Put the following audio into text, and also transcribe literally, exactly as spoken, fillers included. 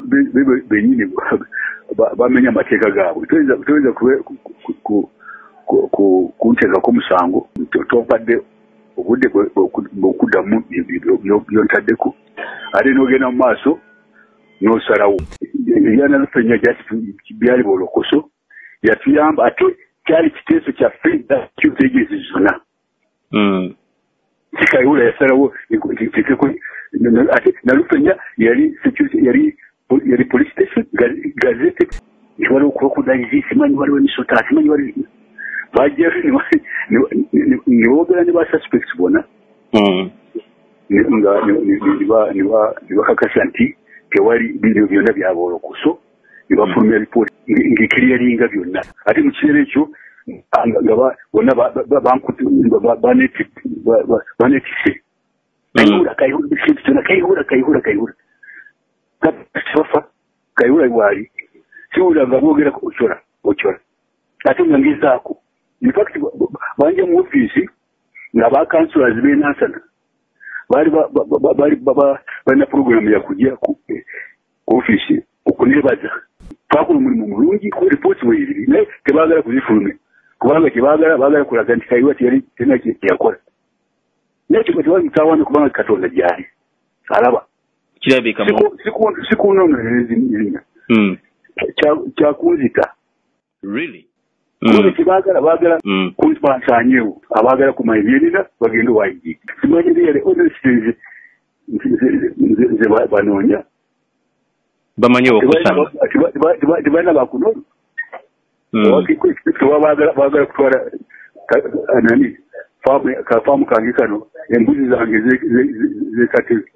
benyine bamenya amateeka gaabwe toyinza kunteka ko musango tompadde obudde okuddamu byontaddeko ate n'ogenda mu maaso n'osalawo ebyanalufenya byali bolokoso yatuyamba ate kyali kiteeso kyaffe kyutegeezi zonna kikayula yasalawo ate nalufenya yali yali yali police station gazette waliwo crocodile simanyi waliwo emisota simanyi waliwo bajja niboogera ne basuspects bona nga nibakakasa nti tewali bino byonna byabolokoso nibafulumya ripooti ngekiriyalinga byonna ate mu kiseera ekyo nga bonna banetise kayihura kayihura kayihura kayihura kayihura kafa kayihura waali siwulira nga boogera ochola ochola ate nga ngezaako in fact banja mu ofiisi nga bakansulazi b'enansana baali balina puroguramu yakujja ku ofiisi okunebaza twakola omulimu mulungi ripooti weiriri naye tebaagala kuzifulumya kubanga kyebaagala baagala kulaga nti kayihura teyali tena kyeyakola naye kyo tewagitawaana kubanga katonda gyali alaba kirabika sikunoonereza kyakunzita really kuba kyebaagala baagala kunsanyeewo abaagala kumanya byenina bagenda waigi simanyi byale honesty nze banoonya bamanyi okusanga tebalina bakunoonya baagala kutwala nani kafaamu kange kano embuzi zange zekatezi